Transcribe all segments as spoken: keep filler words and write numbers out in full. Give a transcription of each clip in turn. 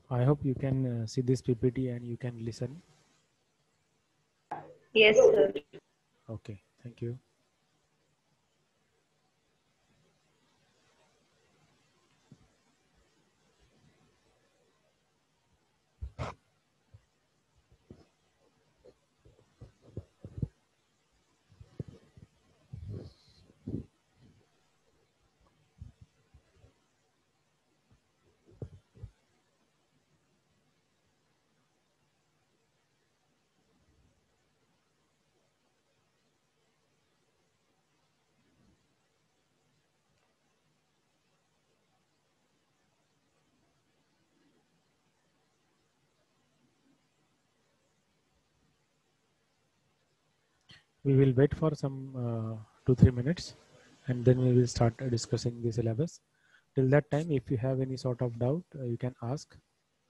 I hope you can uh, see this P P T and you can listen. Yes, sir. Okay, thank you. We will wait for some uh, two, three minutes and then we will start uh, discussing the syllabus. Till that time, if you have any sort of doubt, uh, you can ask.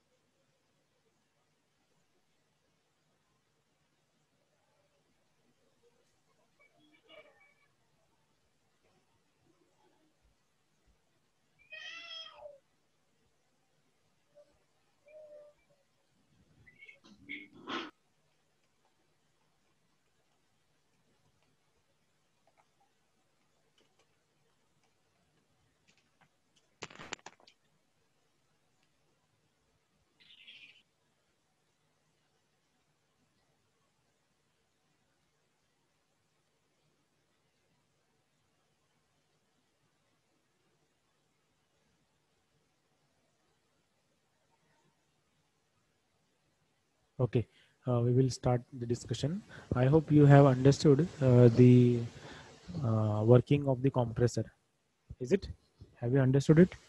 Okay, uh, we will start the discussion. I hope you have understood uh, the uh, working of the compressor. Is it? Have you understood it?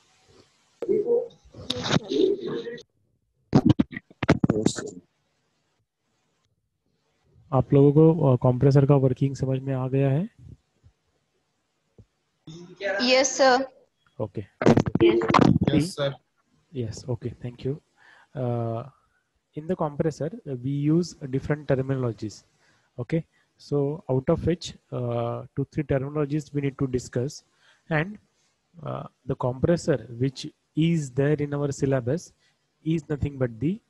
आप लोगों को compressor का working समझ में आ गया है? Yes, sir. Okay. Yes. Yes, sir. Yes. Okay. Thank you. Uh, in the compressor, uh, we use different terminologies. Okay. So out of which uh, two, three terminologies we need to discuss, and uh, the compressor which is there in our syllabus is nothing but the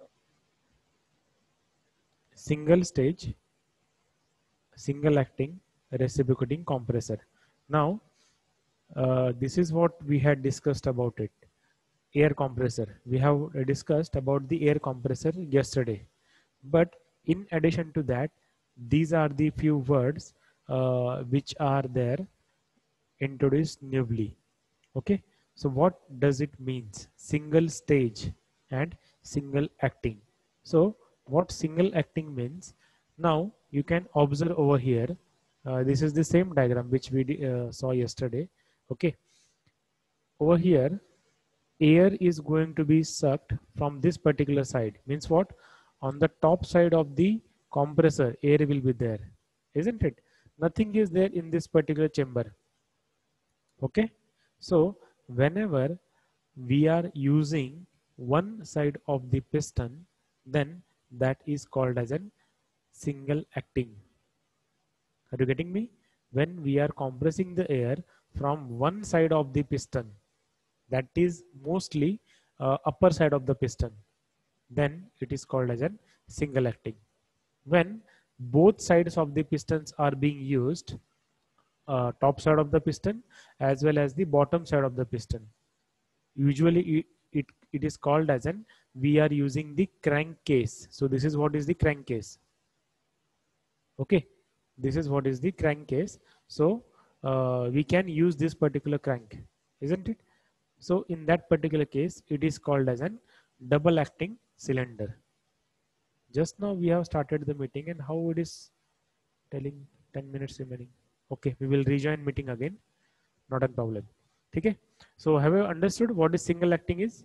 single stage, single acting reciprocating compressor. Now, uh, this is what we had discussed about it. Air compressor. We have discussed about the air compressor yesterday. But in addition to that, these are the few words uh, which are there introduced newly. Okay. So what does it means? Single stage and single acting. So what single acting means? Now you can observe over here. Uh, this is the same diagram which we uh, saw yesterday. Okay. Over here, air is going to be sucked from this particular side. Means what? On the top side of the compressor, air will be there, isn't it? Nothing is there in this particular chamber. Okay. So whenever we are using one side of the piston, then that is called as a single acting. Are you getting me? When we are compressing the air from one side of the piston, that is mostly uh, upper side of the piston, then it is called as a single acting. When both sides of the pistons are being used, uh, top side of the piston as well as the bottom side of the piston, usually it, it, it is called as an we are using the crankcase. So this is what is the crankcase. Okay, this is what is the crankcase. So uh, we can use this particular crank, isn't it? So in that particular case, it is called as an double acting cylinder. Just now we have started the meeting and how it is telling ten minutes remaining. Okay, we will rejoin meeting again. Not a problem. Okay. So have you understood what is single acting is?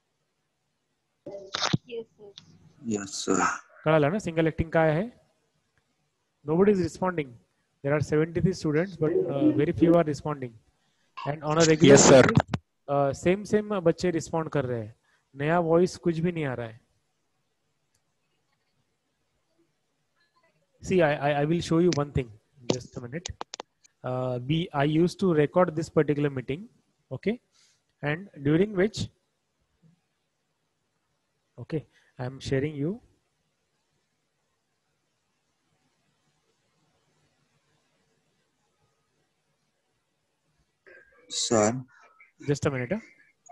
Yes, sir. Yes, sir. कळालं ना single acting काय है? Nobody is responding. There are seventy-three students, but uh, very few are responding. And on a regular Yes, sir. basis, uh, same same बच्चे respond कर रहे हैं. नया voice कुछ भी नहीं आ रहा है. See, I, I I will show you one thing. Just a minute. Uh, we I used to record this particular meeting, okay, and during which Okay, I'm sharing you. Sir. Just a minute. Huh?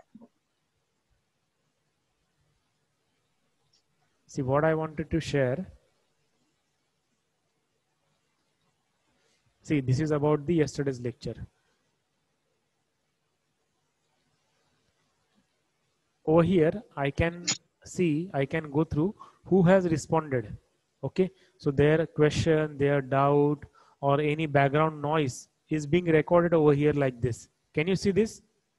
See what I wanted to share. See, this is about the yesterday's lecture. Over here, I can see, I can go through who has responded. Okay, so their question, their doubt, or any background noise is being recorded over here like this. Can you see this?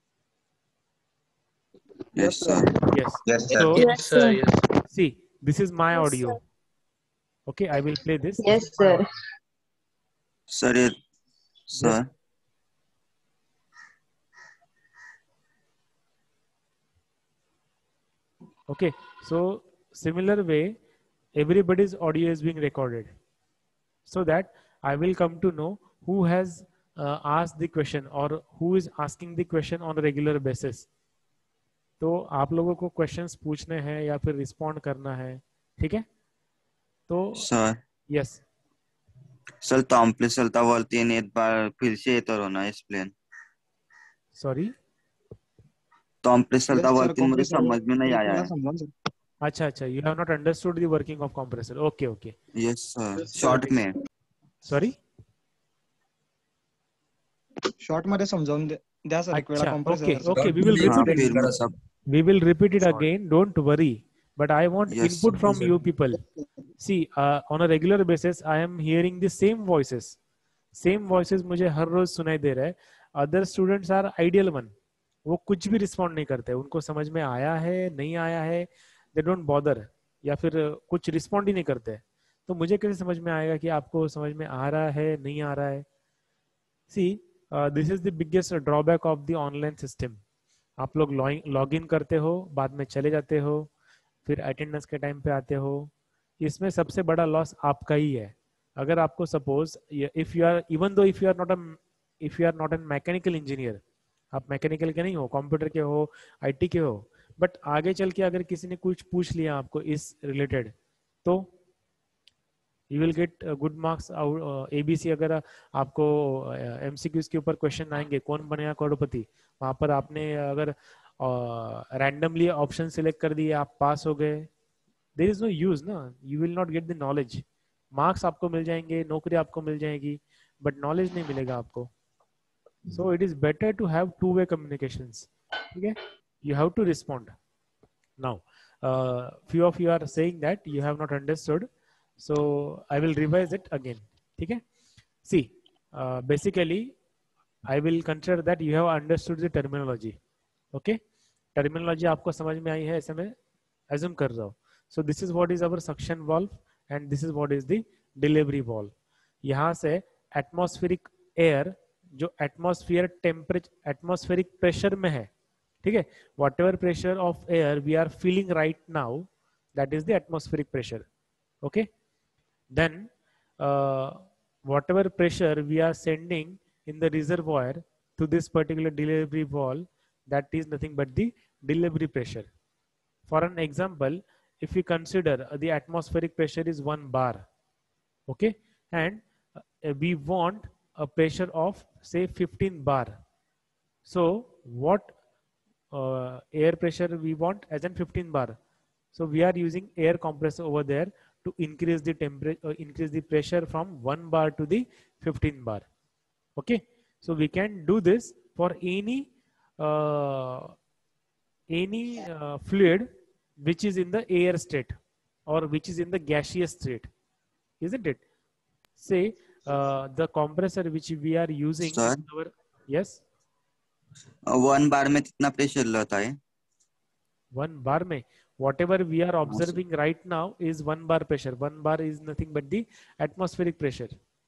Yes, sir. Yes. Yes, sir. So, Yes, sir. Yes. see, this is my Yes, audio. sir. Okay, I will play this. Yes, This is my sir. audio. Sir, it, sir. Okay, so similar way, everybody's audio is being recorded, so that I will come to know who has uh, asked the question or who is asking the question on a regular basis. तो आप लोगों को questions पूछने हैं या फिर respond करना है, ठीक है? तो सर यस सर तॉम्प्लिसलता बोलती है एक बार फिर से तो रोना एक्सप्लेन सॉरी तॉम्प्लिसलता बोलती है मुझे समझ में नहीं आया है. अच्छा अच्छा you have not understood the working of compressor. Okay okay yes sir short में सॉरी शॉर्ट मध्ये समजावून द्या सर एक वेळा अच्छा compressor. Okay okay we will हाँ, रिपीट फिर इट सब we will repeat it again, don't worry, but I want Yes, input from sir. you people. See, uh, on a regular basis I am hearing the same voices same voices मुझे हर रोज सुनाई दे रहा है. other students are ideal one, वो कुछ भी respond नहीं करते, उनको समझ में आया है नहीं आया है, they don't bother, या फिर कुछ रिस्पॉन्ड ही नहीं करते. तो मुझे कैसे समझ में आएगा कि आपको समझ में आ रहा है नहीं आ रहा है? See, uh, this is the biggest drawback of the online system. आप लोग लॉग इन करते हो, बाद में चले जाते हो, फिर अटेंडेंस के टाइम पे आते हो. इसमें सबसे बड़ा लॉस आपका ही है. अगर आपको suppose if you are even though if you are not a if you are not an mechanical engineer, आप मैकेनिकल के नहीं हो, कंप्यूटर के हो, आईटी के हो, बट आगे चल के अगर किसी ने कुछ पूछ लिया आपको इस रिलेटेड, तो you will get good marks. ABC अगर आपको एमसीक्यूज के ऊपर क्वेश्चन आएंगे, कौन बनेगा करोड़पति, वहां पर आपने अगर रैंडमली ऑप्शन सिलेक्ट कर दिए, आप पास हो गए, देयर इज नो यूज ना, you will not get the knowledge. Marks आपको मिल जाएंगे, नौकरी आपको मिल जाएगी, बट नॉलेज नहीं मिलेगा आपको. So it is better to have to way communications. ठीक है, you have to respond. Now few of you are saying that you have not understood, so I will revise it again. ठीक है, see, uh, basically I will consider that you have understood the terminology. Okay, terminology आपको समझ में आई है, ऐसे मैं assume कर रहा हूँ. So this is what is our suction valve and this is what is the delivery valve. यहाँ से atmospheric air जो atmosphere temperature atmospheric pressure में है, ठीक है, whatever pressure of air we are feeling right now, that is the atmospheric pressure. Okay, then uh, whatever pressure we are sending in the reservoir to this particular delivery valve, that is nothing but the delivery pressure. For an example, if we consider uh, the atmospheric pressure is one bar, okay, and uh, we want a pressure of say fifteen bar. So what uh, air pressure we want as in fifteen bar. So we are using air compressor over there to increase the temperature, uh, increase the pressure from one bar to the fifteen bar. Okay, so we can do this for any uh, any uh, fluid which is in the air state or which is in the gaseous state, isn't it? Say uh, the compressor which we are using Sir? in our, yes, one बार में कितना pressure रहता है? one bar में whatever we are observing right now is one bar pressure. One bar is nothing but the atmospheric pressure.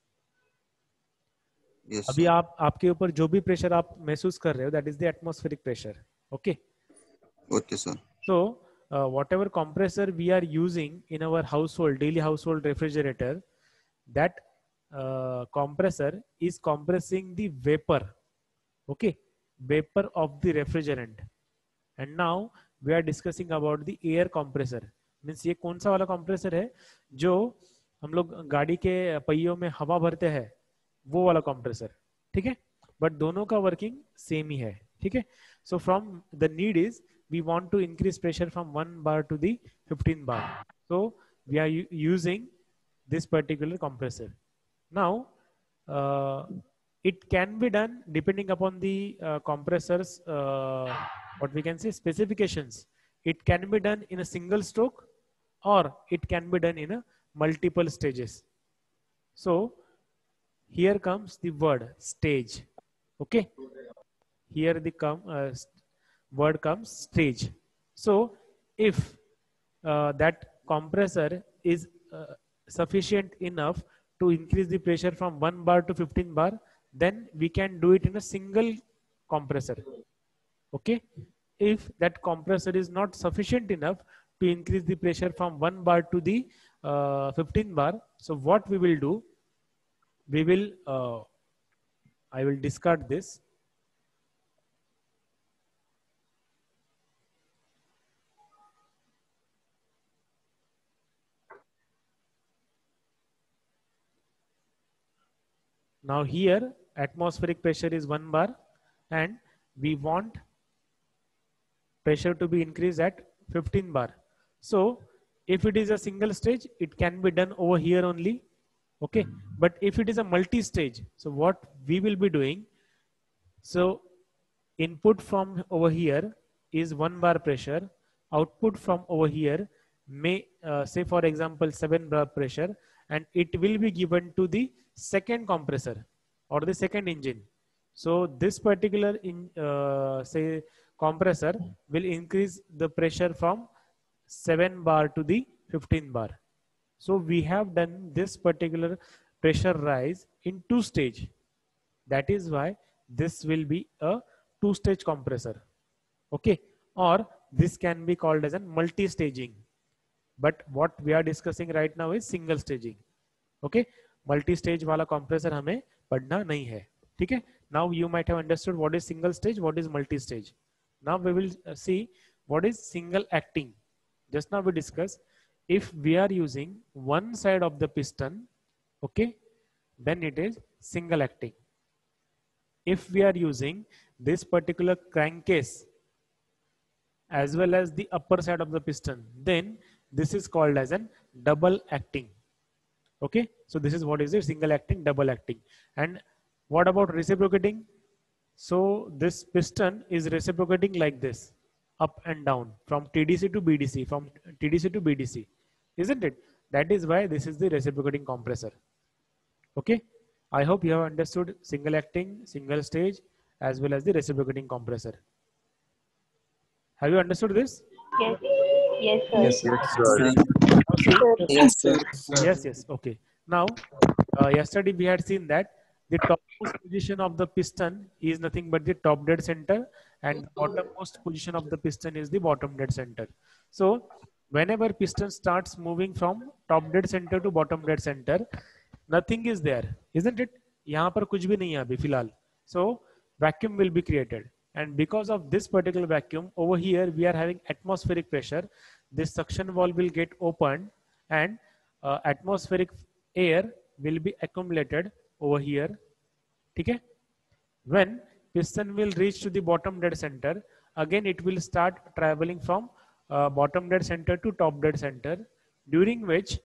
Yes, अभी sir. आप आपके ऊपर जो भी प्रेशर आप महसूस कर रहे हो, that is the atmospheric pressure. Okay, Okay, sir. so uh, whatever compressor we are using in our household, daily household refrigerator, that uh, compressor is compressing the vapor, okay, vapor of the refrigerant. And now we are discussing about the air compressor. Means ये कौन सा वाला compressor है जो हम लोग गाड़ी के पहियों में हवा भरते हैं, वो वाला कंप्रेसर. ठीक है, बट दोनों का वर्किंग सेम ही है. ठीक है, so from the need is we want to increase pressure from one bar to the fifteen bar. So we are using this particular compressor. Now uh, it can be done depending upon the uh, compressor's uh, what we can say specifications. It can be done in a single stroke or it can be done in a multiple stages. So here comes the word stage. Okay, here the com uh, word comes stage. So if uh, that compressor is uh, sufficient enough to increase the pressure from one bar to fifteen bar, then we can do it in a single compressor. Okay, if that compressor is not sufficient enough to increase the pressure from one bar to the uh, fifteen bar, so what we will do, we will uh, I will discard this. Now here atmospheric pressure is one bar and we want pressure to be increased at fifteen bar. So if it is a single stage, it can be done over here only. Okay, but if it is a multi-stage, so what we will be doing, so input from over here is one bar pressure, output from over here may uh, say for example seven bar pressure, and it will be given to the second compressor or the second engine. So this particular in uh, say compressor will increase the pressure from seven bar to the fifteen bar. So we have done this particular pressure rise in two stage. That is why this will be a two stage compressor. Okay, or this can be called as a multi-staging. But what we are discussing right now is single staging. Okay, multi-stage वाला compressor हमें पढ़ना नहीं है. ठीक है. Now you might have understood what is single stage, what is multi-stage. Now we will see what is single acting. Just now we discussed, if we are using one side of the piston, okay, then it is single acting. If we are using this particular crankcase as well as the upper side of the piston, then this is called as an double acting. Okay, so this is what is it, single acting, double acting. And what about reciprocating? So this piston is reciprocating like this, up and down, from T D C to B D C, from T D C to B D C, isn't it? That is why this is the reciprocating compressor. Okay, I hope you have understood single acting, single stage, as well as the reciprocating compressor. Have you understood this? Yes. Yes, sir. Yes, sir. Now see, Yes, sir. yes, yes. Okay. Now, uh, yesterday we had seen that the topmost position of the piston is nothing but the top dead center, and the bottommost position of the piston is the bottom dead center. So, whenever piston starts moving from top dead center to bottom dead center, nothing is there, isn't it? यहाँ पर कुछ भी नहीं है अभी फिलहाल. So, vacuum will be created. And because of this particular vacuum, over here we are having atmospheric pressure. This suction valve will get opened and uh, atmospheric air will be accumulated over here. Okay? When piston will reach to the bottom dead center, again it will start traveling from uh, bottom dead center to top dead center, during which